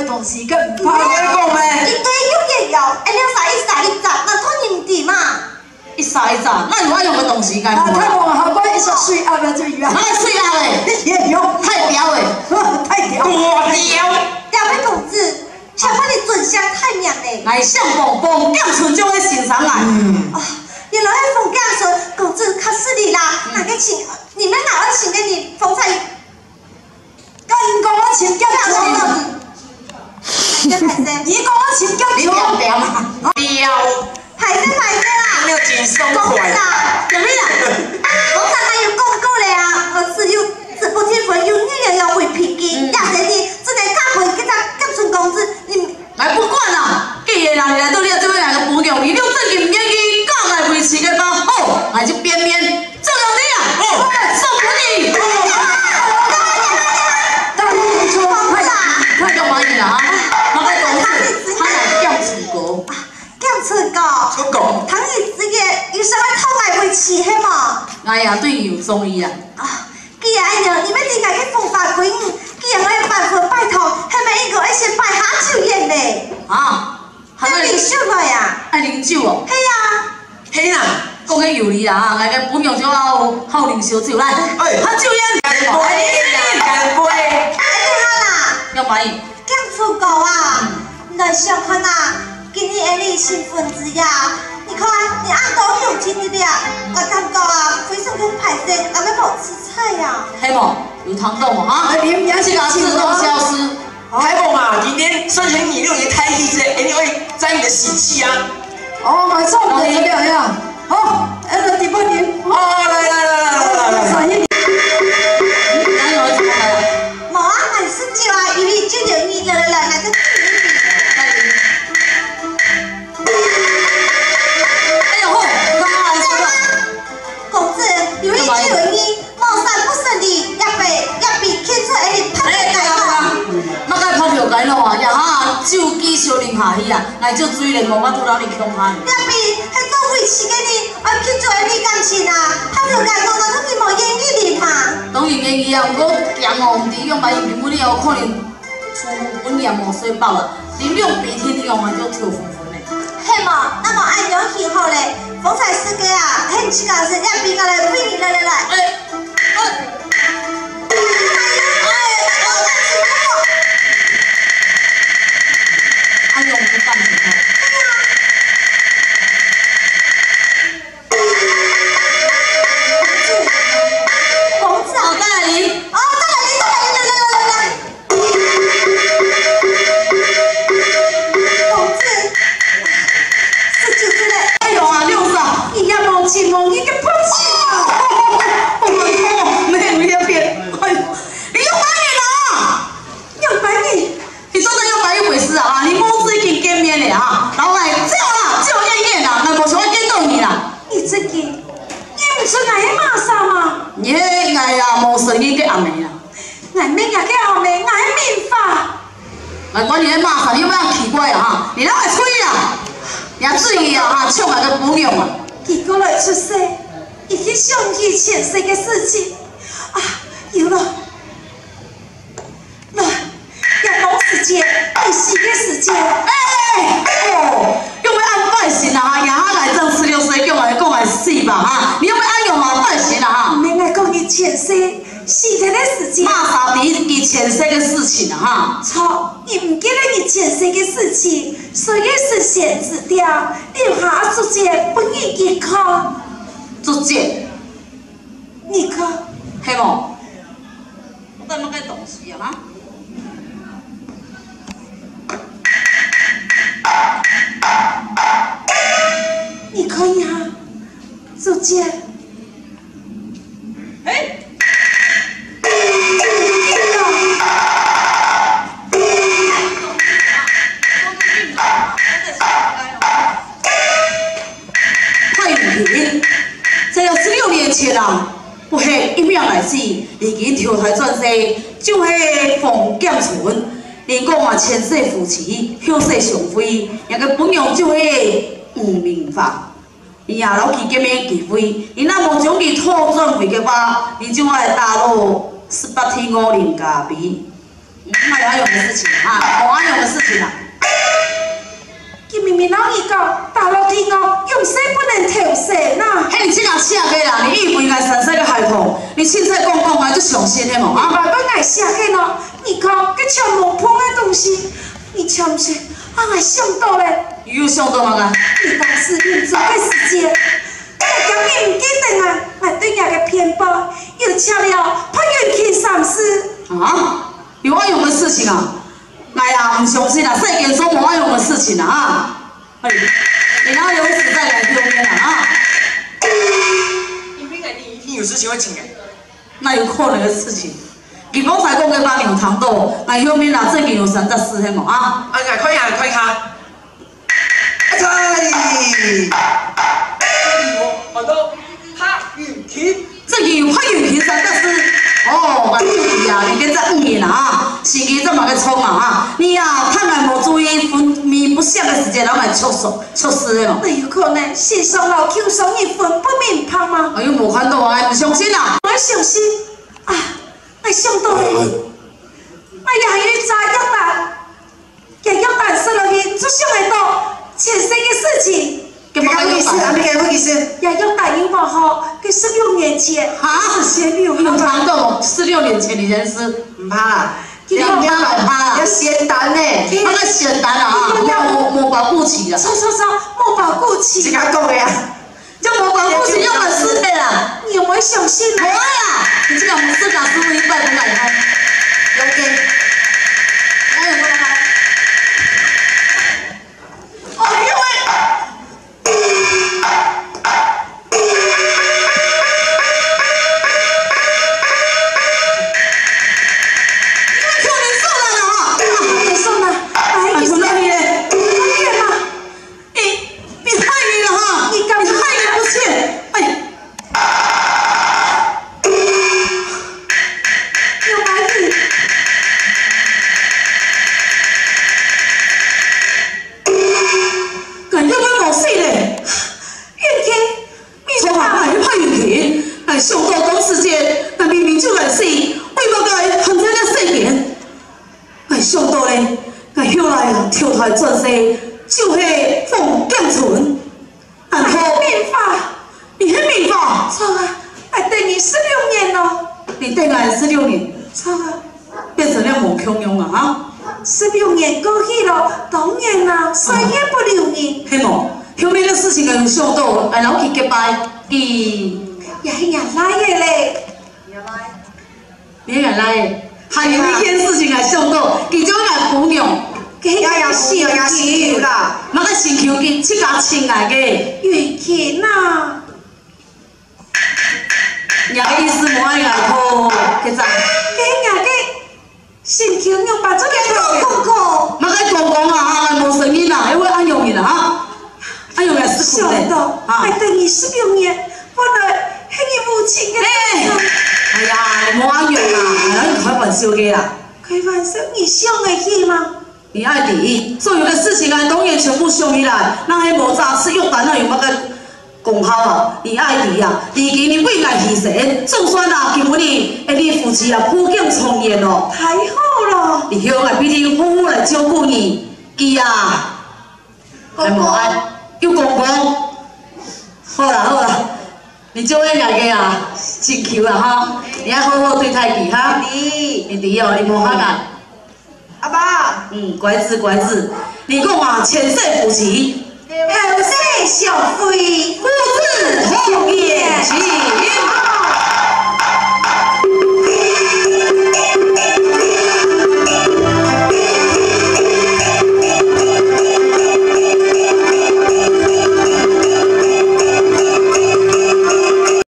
的同事更唔怕。 你讲咩？ 伊对有业务，会了啥一杂，那拖人地嘛。 一撒一炸，那你我用个同时间啊，太忙下关一直水压了最远。 那水压嘞， 也有太屌诶， 太屌。 大条。 两位同志，请问你准相太မြန်嘞？ 来相蹦蹦，江村就会欣赏来。 哦，原来是冯家村公子卡斯里啦，哪个请？你们哪个请给你冯彩？ 跟因讲我请教错。伊讲我请教错。 你屌屌嘛？ 屌。 排队啦！ 你要真爽公快。 啦，有没啦？我刚才有讲过了啊，我只有直播天分有女人要会脾气，亚姐你真的嫁回给他甲村公子，你来不管啦，既然人来到你这边来个朋友，伊了正经唔愿意讲来维持个吧，好，来就边边照亮你啊，送给你。快叫买你啦哈，我该讲是，他来叫出国。 叫出国。 出国。 唐姨这个有啥物偷来维持嘿嘛？ 哎呀，对伊有中意啊。 啊，既然呢，你们点解去奉法规？既然我要办佛拜托，还没一个一先拜下酒宴嘞。 啊， 还没啉酒个呀？ 爱啉酒哦。 嘿呀。 嘿啦。 讲起有理啦哈，来个本用就好啉烧酒来，喝酒宴。 干杯！干杯！ 哎，你好啦。 要买伊。 讲出国啊，来想看啊，今年的你新婚之夜，你看你按多用心一点，我感觉啊，非常跟排泄，俺们冇吃菜呀。 黑冇有糖豆哦哈， 你也是这个自动消失。 海梦啊，今天虽然你6年开一次，因为在你的喜气啊。 哦，马上可以了呀。好，第8年。 哦，来。 冇啊，还是酒啊，因为酒就你来，那个。 哎呦好，那来说了。 公子，由于酒你冇三不胜利，也被牵出来你拍个改咯。 乜该拍条街咯啊？呀哈，酒继续啉下去啊，来就水嘞，无法度让你强悍。 也被迄个维持给你，我牵出来你感情啊，拍条街我当然冇愿意啉嘛。 当然愿意啊，不过姜哦，唔知用白用根本你有可能出本年无水饱啦，啉两鼻涕你用完就跳粉粉嘞。 嘿嘛，那么按照喜好嘞，风采世界啊，很自家是也比个来为你来。 按用不干什么？ 公子啊， 再来啉。 哦，来。公子，19岁嘞。 哎呦啊，6少， 你也忘记梦一个破事。 我没有那边，哎呦，你用白眼啦！ 用白你， 你真的用白一回事啊？你母子已经见面了啊，然后来这样啦，就验啦，那无想要见到你啦。 你最近验唔出来的马啥嘛？ 你迄哎呀，无顺利给暗暝啦。 俺们也给后面俺民法。 来管你的马啥，你有没有奇怪啊？哈，你哪会吹啦？也至于啊哈，唱来个不用啊。 结果来出世，已经想起前世的事情啊，有了。那也冇时间，没时的时间。 用要按拜神啊哈，也哈来正16岁叫来讲来死吧哈，你用要按用嘛拜神啊哈。 免来讲你前世死前的事情。 马啥比前世的事情啊哈。 错，你唔记得你前世的事情，所以是先知掉，留下自己不愿意看。 足迹， 你看， 系无？我等乜嘅东西啊哈？ 你看一下，自己。 哎。太有品，这要16年前啊，不系一秒来死，已经跳台转世，就是冯建村。连讲啊，前世夫妻，后世上妃，那个本用就是黄明发。伊也老去见面忌讳，伊若无将伊拖转回去吧，你就爱打落18天5年加币。 哪有阿勇的事情啊？我阿勇的事情啊。 佢明明老二讲，大陆天哦，用色不能调色呐。 嘿，你这样写个啦，你以为应该三岁个孩童，你凊彩讲话就上心的嘛？啊！ 爸爸爱写个咯，你看，佮抢无碰的东西，你抢不是？我还想到嘞， 又想到哪个？ 你当时运作的时间，我讲你唔记得啊，我对那个偏颇，又请了潘元庆上司。 啊？有阿勇的事情啊？哎呀，唔相信啦，世间所无阿勇的事情啊！啊，哎，你哪有实在来丢面啊？ 你应该你一定有事情要请人。 那有可能的事情。你刚才讲嘅把牛肠豆，那后面哪最近有34迄么啊？ 啊，快下快下！猜！好多潘玉琴。 最近有潘玉琴34。哦，我注意啊，你跟这5年啊，时机这么个冲啊！你啊，看来无注意分明不相的时间，然后来出事的咯。 那有可能线上老 Q 上一分不明白吗？ 哎呦，无看到啊，唔相信啊！ 我相信啊，我想到了，我也去查约旦说落去，就想得到前世的事情。 咁么个意思？ 啊，咩个意思？也约旦有冇好？佢16年前， 啊， 先有牛肠豆16年前你认识？ 唔怕啦， 你怕啦？ 要仙丹呢？ 那个仙丹啊，无保护期啊。 错，冇保护期。 是甲讲的啊， 就无保护期用了失败啦。 你有冇相信呢？ 无啦，你这个不是讲师傅一拜不敢开。 有嘅。 我有没有开？哦，因为。转世就是冯建存，然后变法， 你很变法， 错啊，还等你16年咯， 你等来16年， 错啊， 变成了无穷用啊哈 ，16年过去了，当然啦，岁月不留人， 系冇，后面的事情就想到，然后去结拜，伊也是人来的嘞， 你原来还有一件事情还想到，其中个姑娘。 也是啦， 那个新球机7家亲来的， 元气呐， 人个意思无爱来靠，记咋？ 那个新球用把这个公公， 那个公公啊，无声音啦，因为安用伊啦哈，安用来是苦的， 还等你16年，本来是你母亲的。 哎呀，无安用啦，你开玩笑嘅啦。 开玩笑，你想得起吗？ 你爱弟，所有的事情啊，当然全部想起来，那还无早是约旦那有乜个功效啊？你爱弟啊，而今你为爱牺牲，就算啊，今日你夫妻啊破镜重圆咯， 太好了！ 你向来必定好好来照顾你，伊啊，还无爱叫公公，好啦，你做那个啊，真求啦哈，你要好好对待伊哈，你弟哦，你无吓啊。 阿爸， 乖子，你讲啊，前世夫妻， 后世小妃， 非